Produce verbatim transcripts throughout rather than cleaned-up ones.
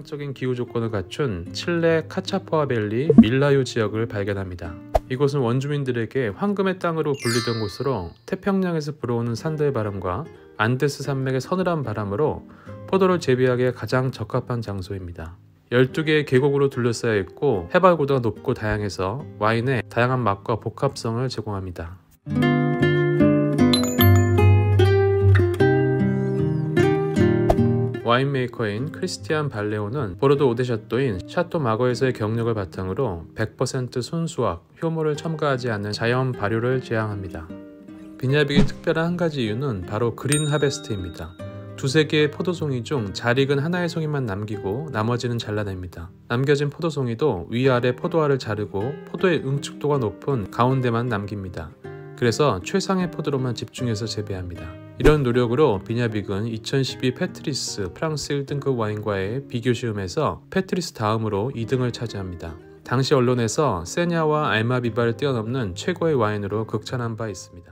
이상적인 기후 조건을 갖춘 칠레 카차포아밸리 밀라요 지역을 발견합니다. 이곳은 원주민들에게 황금의 땅으로 불리던 곳으로 태평양에서 불어오는 산들 바람과 안데스 산맥의 서늘한 바람으로 포도를 재배하기에 가장 적합한 장소입니다. 열두 개의 계곡으로 둘러싸여 있고 해발 고도가 높고 다양해서 와인의 다양한 맛과 복합성을 제공합니다. 와인 메이커인 크리스티안 발레오는 보르도 오데샤또인 샤또 마거에서의 경력을 바탕으로 백 퍼센트 순수확, 효모를 첨가하지 않는 자연 발효를 지향합니다. 비냐빅이 특별한 한 가지 이유는 바로 그린 하베스트입니다. 두세 개의 포도송이 중 잘 익은 하나의 송이만 남기고 나머지는 잘라냅니다. 남겨진 포도송이도 위아래 포도알을 자르고 포도의 응축도가 높은 가운데만 남깁니다. 그래서 최상의 포도로만 집중해서 재배합니다. 이런 노력으로 비냐빅은 이천십이 페트리스 프랑스 일 등급 와인과의 비교 시험에서 페트리스 다음으로 이 등을 차지합니다. 당시 언론에서 세냐와 알마비바를 뛰어넘는 최고의 와인으로 극찬한 바 있습니다.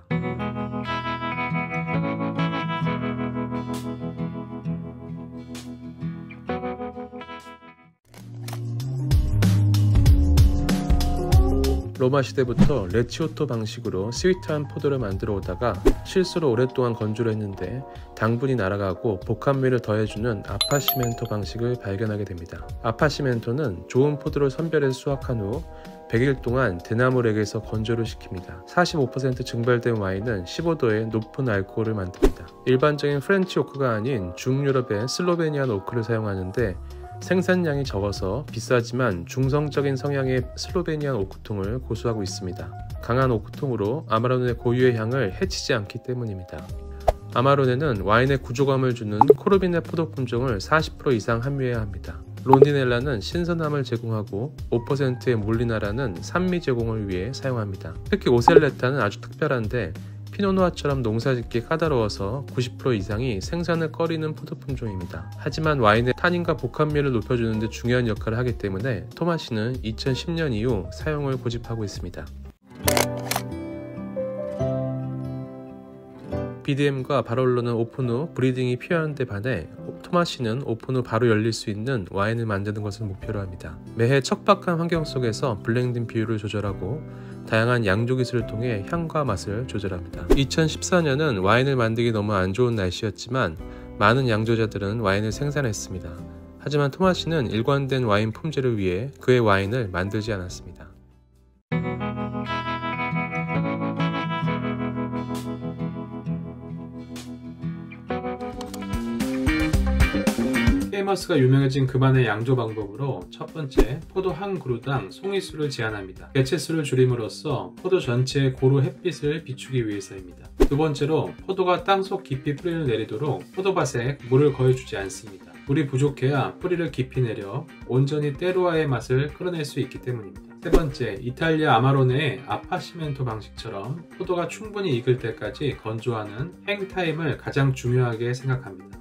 로마 시대부터 레치오토 방식으로 스위트한 포도를 만들어 오다가 실수로 오랫동안 건조를 했는데 당분이 날아가고 복합미를 더해주는 아파시멘토 방식을 발견하게 됩니다. 아파시멘토는 좋은 포도를 선별해서 수확한 후 백 일 동안 대나무랙에서 건조를 시킵니다. 사십오 퍼센트 증발된 와인은 십오 도의 높은 알코올을 만듭니다. 일반적인 프렌치 오크가 아닌 중유럽의 슬로베니안 오크를 사용하는데 생산량이 적어서 비싸지만 중성적인 성향의 슬로베니안 오크통을 고수하고 있습니다. 강한 오크통으로 아마로네 고유의 향을 해치지 않기 때문입니다. 아마로네는 와인에 구조감을 주는 코르비네 포도 품종을 사십 퍼센트 이상 함유해야 합니다. 론디넬라는 신선함을 제공하고 오 퍼센트의 몰리나라는 산미 제공을 위해 사용합니다. 특히 오셀레타는 아주 특별한데 피노누아처럼 농사짓기 까다로워서 구십 퍼센트 이상이 생산을 꺼리는 포도 품종입니다. 하지만 와인의 탄닌과 복합미를 높여주는 데 중요한 역할을 하기 때문에 토마시는 이천십 년 이후 사용을 고집하고 있습니다. 비디엠과 바롤로는 오픈 후 브리딩이 필요한 데 반해 토마시는 오픈 후 바로 열릴 수 있는 와인을 만드는 것을 목표로 합니다. 매해 척박한 환경 속에서 블렌딩 비율을 조절하고 다양한 양조 기술을 통해 향과 맛을 조절합니다. 이천십사 년은 와인을 만들기 너무 안 좋은 날씨였지만 많은 양조자들은 와인을 생산했습니다. 하지만 토마시는 일관된 와인 품질을 위해 그의 와인을 만들지 않았습니다. 케이머스가 유명해진 그만의 양조 방법으로 첫 번째, 포도 한 그루당 송이수를 제한합니다. 개체수를 줄임으로써 포도 전체의 고루 햇빛을 비추기 위해서입니다. 두 번째로, 포도가 땅속 깊이 뿌리를 내리도록 포도밭에 물을 거의 주지 않습니다. 물이 부족해야 뿌리를 깊이 내려 온전히 때루아의 맛을 끌어낼 수 있기 때문입니다. 세 번째, 이탈리아 아마로네의 아파시멘토 방식처럼 포도가 충분히 익을 때까지 건조하는 행타임을 가장 중요하게 생각합니다.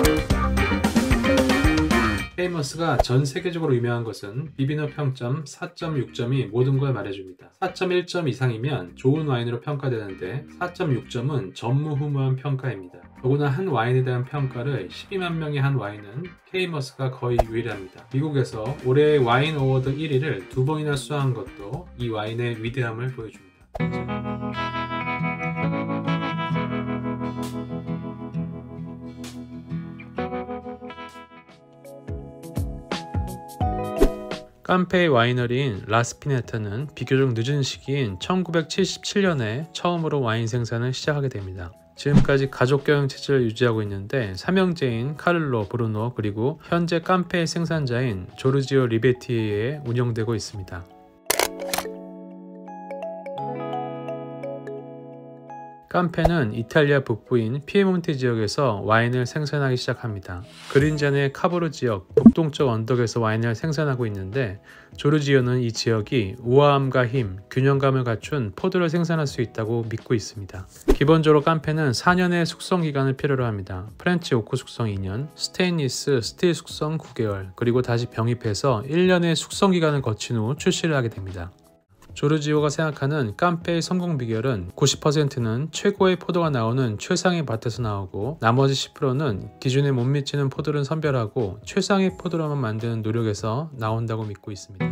케이머스가 전 세계적으로 유명한 것은 비비노 평점 사 점 육 점이 모든 걸 말해줍니다. 사 점 일 점 이상이면 좋은 와인으로 평가되는데 사 점 육 점은 전무후무한 평가입니다. 더구나 한 와인에 대한 평가를 십이만 명이 한 와인은 케이머스가 거의 유일합니다. 미국에서 올해의 와인 어워드 일 위를 두 번이나 수상한 것도 이 와인의 위대함을 보여줍니다. 깜페의 와이너리인 라스피네타는 비교적 늦은 시기인 천구백칠십칠 년에 처음으로 와인 생산을 시작하게 됩니다. 지금까지 가족 경영 체제를 유지하고 있는데 삼형제인 카를로 브루노 그리고 현재 깜페의 생산자인 조르지오 리베티에 의해 운영되고 있습니다. 깜페는 이탈리아 북부인 피에몬테 지역에서 와인을 생산하기 시작합니다. 그린잔의 카보르 지역 북동쪽 언덕에서 와인을 생산하고 있는데 조르지오는 이 지역이 우아함과 힘, 균형감을 갖춘 포도를 생산할 수 있다고 믿고 있습니다. 기본적으로 깜페는 사 년의 숙성 기간을 필요로 합니다. 프렌치 오크 숙성 이 년, 스테인리스 스틸 숙성 구 개월, 그리고 다시 병입해서 일 년의 숙성 기간을 거친 후 출시를 하게 됩니다. 조르지오가 생각하는 깜페의 성공 비결은 구십 퍼센트는 최고의 포도가 나오는 최상의 밭에서 나오고 나머지 십 퍼센트는 기준에 못 미치는 포도를 선별하고 최상의 포도로만 만드는 노력에서 나온다고 믿고 있습니다.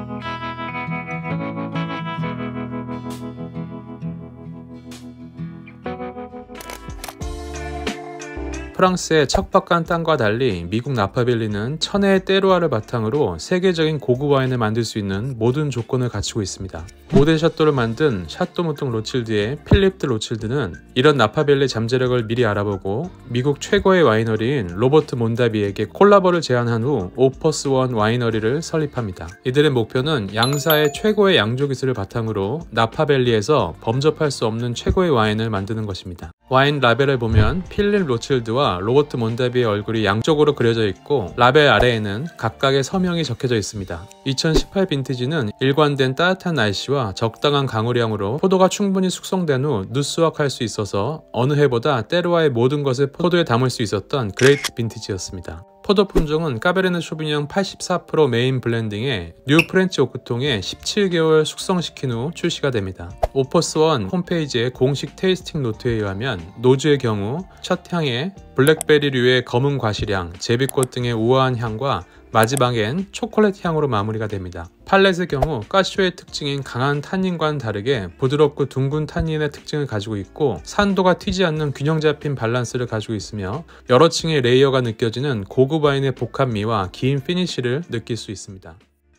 프랑스의 척박한 땅과 달리 미국 나파밸리는 천혜의 때루아를 바탕으로 세계적인 고급 와인을 만들 수 있는 모든 조건을 갖추고 있습니다. 모델 샤또를 만든 샤또 무통 로칠드의 필립 드 로칠드는 이런 나파밸리 잠재력을 미리 알아보고 미국 최고의 와이너리인 로버트 몬다비에게 콜라보를 제안한 후 오퍼스 원 와이너리를 설립합니다. 이들의 목표는 양사의 최고의 양조 기술을 바탕으로 나파밸리에서 범접할 수 없는 최고의 와인을 만드는 것입니다. 와인 라벨을 보면 필립 로칠드와 로버트 몬다비의 얼굴이 양쪽으로 그려져 있고 라벨 아래에는 각각의 서명이 적혀져 있습니다. 이천십팔 빈티지는 일관된 따뜻한 날씨와 적당한 강우량으로 포도가 충분히 숙성된 후 누수확할 수 있어서 어느 해보다 때루아의 모든 것을 포도에 담을 수 있었던 그레이트 빈티지였습니다. 포도 품종은 까베르네 쇼비뇽 팔십사 퍼센트 메인 블렌딩에 뉴 프렌치 오크통에 십칠 개월 숙성시킨 후 출시가 됩니다. 오퍼스 원 홈페이지의 공식 테이스팅 노트에 의하면 노즈의 경우 첫 향에 블랙베리류의 검은 과실향, 제비꽃 등의 우아한 향과 마지막엔 초콜릿 향으로 마무리가 됩니다. 팔렛의 경우 까쇼의 특징인 강한 탄닌과는 다르게 부드럽고 둥근 탄닌의 특징을 가지고 있고 산도가 튀지 않는 균형 잡힌 밸런스를 가지고 있으며 여러 층의 레이어가 느껴지는 고급 와인의 복합미와 긴 피니쉬를 느낄 수 있습니다.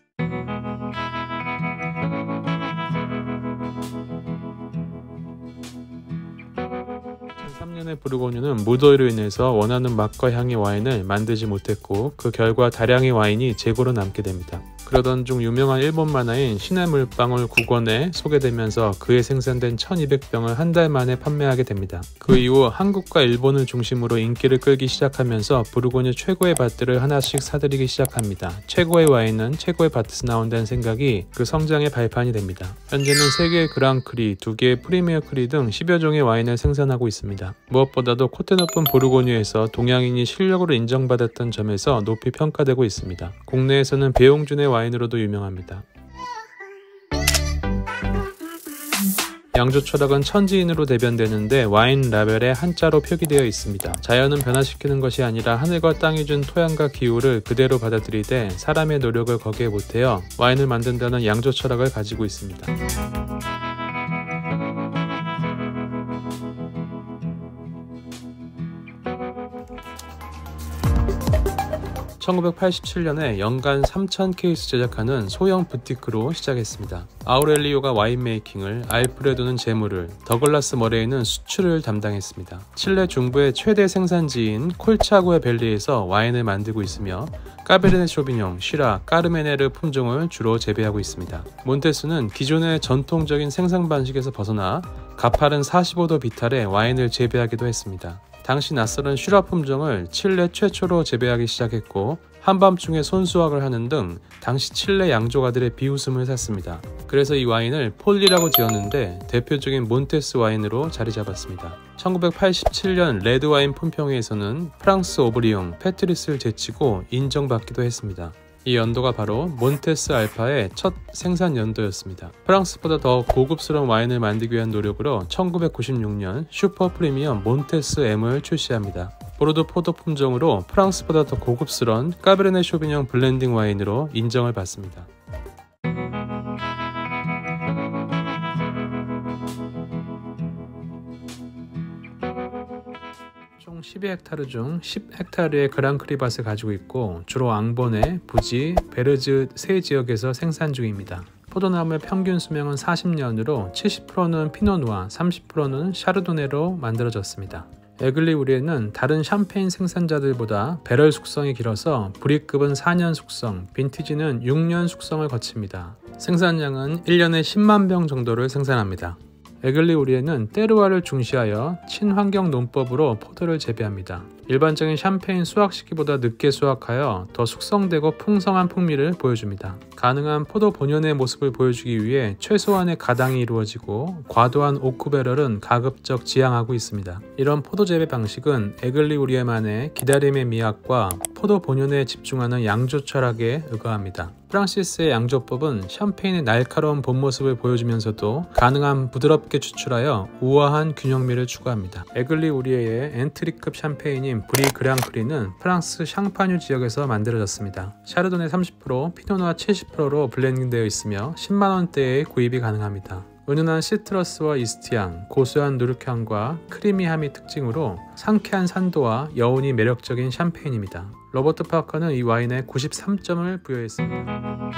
이천삼 년의 부르고뉴는 무더위로 인해서 원하는 맛과 향의 와인을 만들지 못했고 그 결과 다량의 와인이 재고로 남게 됩니다. 그러던 중 유명한 일본 만화인 신의 물방울 구 권에 소개되면서 그에 생산된 천이백 병을 한 달 만에 판매하게 됩니다. 그 이후 한국과 일본을 중심으로 인기를 끌기 시작하면서 부르고뉴 최고의 밭들을 하나씩 사들이기 시작합니다. 최고의 와인은 최고의 밭에서 나온다는 생각이 그 성장의 발판이 됩니다. 현재는 세 개의 그랑크리, 두 개의 프리미어 크리 등 십여 종의 와인을 생산하고 있습니다. 무엇보다도 콧대 높은 부르고뉴에서 동양인이 실력으로 인정받았던 점에서 높이 평가되고 있습니다. 국내에서는 배용준의 와인으로도 유명합니다. 양조 철학은 천지인으로 대변되는데 와인 라벨에 한자로 표기되어 있습니다. 자연은 변화시키는 것이 아니라 하늘과 땅이 준 토양과 기후를 그대로 받아들이되 사람의 노력을 거기에 못해요 와인을 만든다는 양조 철학을 가지고 있습니다. 천구백팔십칠 년에 연간 삼천 케이스 제작하는 소형 부티크로 시작했습니다. 아우렐리오가 와인 메이킹을, 알프레도는 제물을, 더글라스 머레이는 수출을 담당했습니다. 칠레 중부의 최대 생산지인 콜차구의 밸리에서 와인을 만들고 있으며 까베르네 쇼비뇽, 시라, 까르메네르 품종을 주로 재배하고 있습니다. 몬테스는 기존의 전통적인 생산 방식에서 벗어나 가파른 사십오 도 비탈에 와인을 재배하기도 했습니다. 당시 낯설은 슈라 품종을 칠레 최초로 재배하기 시작했고 한밤중에 손수확을 하는 등 당시 칠레 양조가들의 비웃음을 샀습니다. 그래서 이 와인을 폴리라고 지었는데 대표적인 몬테스 와인으로 자리 잡았습니다. 천구백팔십칠 년 레드와인 품평회에서는 프랑스 오브리용, 페트리스를 제치고 인정받기도 했습니다. 이 연도가 바로 몬테스 알파의 첫 생산 연도였습니다. 프랑스보다 더 고급스러운 와인을 만들기 위한 노력으로 천구백구십육 년 슈퍼 프리미엄 몬테스 M을 출시합니다. 보르도 포도 품종으로 프랑스보다 더 고급스러운 까베르네 쇼비뇽 블렌딩 와인으로 인정을 받습니다. 총 십이 헥타르 중 십 헥타르의 그랑크리 밭을 가지고 있고 주로 앙보네, 부지, 베르즈 세 지역에서 생산 중입니다. 포도나무의 평균 수명은 사십 년으로 칠십 퍼센트는 피노누아, 삼십 퍼센트는 샤르도네로 만들어졌습니다. 에글리 우리에는 다른 샴페인 생산자들보다 배럴 숙성이 길어서 브릭급은 사 년 숙성, 빈티지는 육 년 숙성을 거칩니다. 생산량은 일 년에 십만 병 정도를 생산합니다. 에글리 우리에는 때루아를 중시하여 친환경 농법으로 포도를 재배합니다. 일반적인 샴페인 수확 시기보다 늦게 수확하여 더 숙성되고 풍성한 풍미를 보여줍니다. 가능한 포도 본연의 모습을 보여주기 위해 최소한의 가당이 이루어지고 과도한 오크 배럴은 가급적 지양하고 있습니다. 이런 포도 재배 방식은 에글리 우리에만의 기다림의 미학과 포도 본연에 집중하는 양조 철학에 의거합니다. 프랑시스의 양조법은 샴페인의 날카로운 본 모습을 보여주면서도 가능한 부드럽게 추출하여 우아한 균형미를 추구합니다. 에글리 우리에의 엔트리급 샴페인인 브리 그랑프리는 프랑스 샹파뉴 지역에서 만들어졌습니다. 샤르도네 삼십 퍼센트, 피노누아 칠십 퍼센트로 블렌딩되어 있으며 십만 원대의 구입이 가능합니다. 은은한 시트러스와 이스트향, 고소한 누룩향과 크리미함이 특징으로 상쾌한 산도와 여운이 매력적인 샴페인입니다. 로버트 파커는 이 와인에 구십삼 점을 부여했습니다.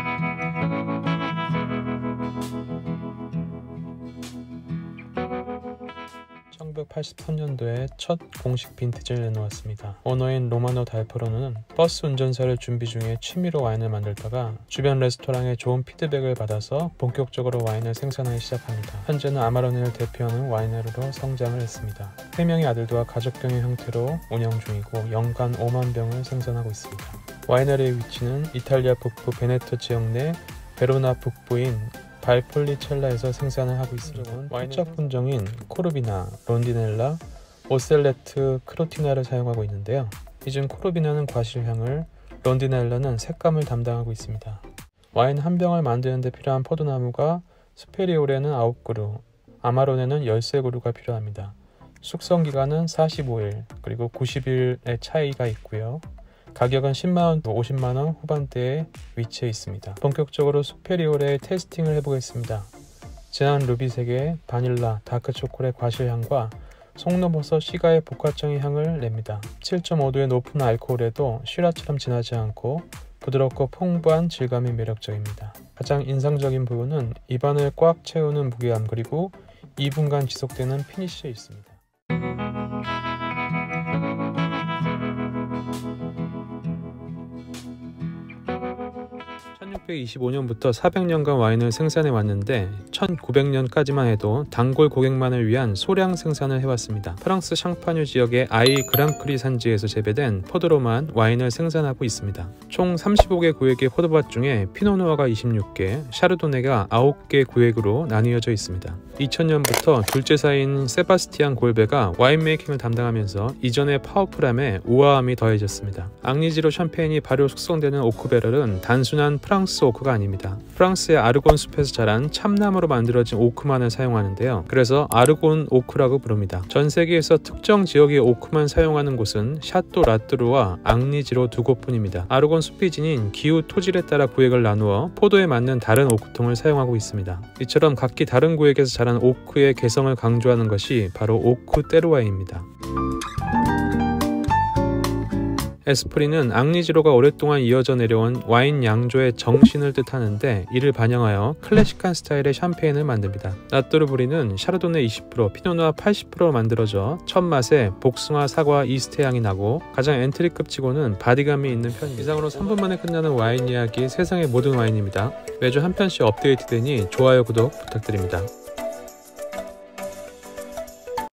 천구백팔십삼 년도에 첫 공식 빈티지를 내놓았습니다. 오너인 로마노 달프로는 버스 운전사를 준비 중에 취미로 와인을 만들다가 주변 레스토랑에 좋은 피드백을 받아서 본격적으로 와인을 생산하기 시작합니다. 현재는 아마로네를 대표하는 와이너리로 성장을 했습니다. 세 명의 아들과 가족경의 형태로 운영 중이고 연간 오만 병을 생산하고 있습니다. 와이너리의 위치는 이탈리아 북부 베네토 지역 내 베로나 북부인 발폴리첼라에서 생산을 하고 있습니다. 토착 품종인 코르비나, 론디넬라, 오셀레트, 크로티나를 사용하고 있는데요. 이 중 코르비나는 과실향을, 론디넬라는 색감을 담당하고 있습니다. 와인 한 병을 만드는 데 필요한 포도나무가 스페리오레는 아홉 그루, 아마로네는 십삼 그루가 필요합니다. 숙성기간은 사십오 일, 그리고 구십 일의 차이가 있고요. 가격은 십만 원, 오십만 원 후반대에 위치해 있습니다. 본격적으로 수페리오레의 테스팅을 해보겠습니다. 진한 루비색의 바닐라, 다크초콜릿 과실향과 송로버섯, 시가의 복화청의 향을 냅니다. 칠 점 오 도의 높은 알코올에도 시라처럼 진하지 않고 부드럽고 풍부한 질감이 매력적입니다. 가장 인상적인 부분은 입안을 꽉 채우는 무게감, 그리고 이 분간 지속되는 피니쉬에 있습니다. 천육백이십오 년부터 사백 년간 와인을 생산해 왔는데 천구백 년까지만 해도 단골 고객만을 위한 소량 생산을 해왔습니다. 프랑스 샹파뉴 지역의 아이 그랑크리 산지에서 재배된 포도로만 와인을 생산하고 있습니다. 총 삼십오 개 구획의 포도밭 중에 피노누아가 이십육 개, 샤르도네가 아홉 개 구획으로 나뉘어져 있습니다. 이천 년부터 둘째 사이인 세바스티안 골베가 와인 메이킹을 담당하면서 이전의 파워풀함에 우아함이 더해졌습니다. 앙리지로 샴페인이 발효 숙성되는 오크 배럴은 단순한 프랑스 오크가 아닙니다. 프랑스의 아르곤 숲에서 자란 참나무로 만들어진 오크만을 사용하는데요. 그래서 아르곤 오크라고 부릅니다. 전 세계에서 특정 지역의 오크만 사용하는 곳은 샤또 라뚜르와 앙리지로 두 곳뿐입니다. 아르곤 숲이 지닌 기후 토질에 따라 구획을 나누어 포도에 맞는 다른 오크통을 사용하고 있습니다. 이처럼 각기 다른 구획에서 자란 오크의 개성을 강조하는 것이 바로 오크 때르와이입니다. 에스프리는 앙리지로가 오랫동안 이어져 내려온 와인 양조의 정신을 뜻하는데 이를 반영하여 클래식한 스타일의 샴페인을 만듭니다. 라뚜르브리는 샤르도네 이십 퍼센트, 피노누아 팔십 퍼센트로 만들어져 첫 맛에 복숭아, 사과, 이스트 향이 나고 가장 엔트리급치고는 바디감이 있는 편입니다. 이상으로 삼 분 만에 끝나는 와인 이야기, 세상의 모든 와인입니다. 매주 한 편씩 업데이트되니 좋아요, 구독 부탁드립니다.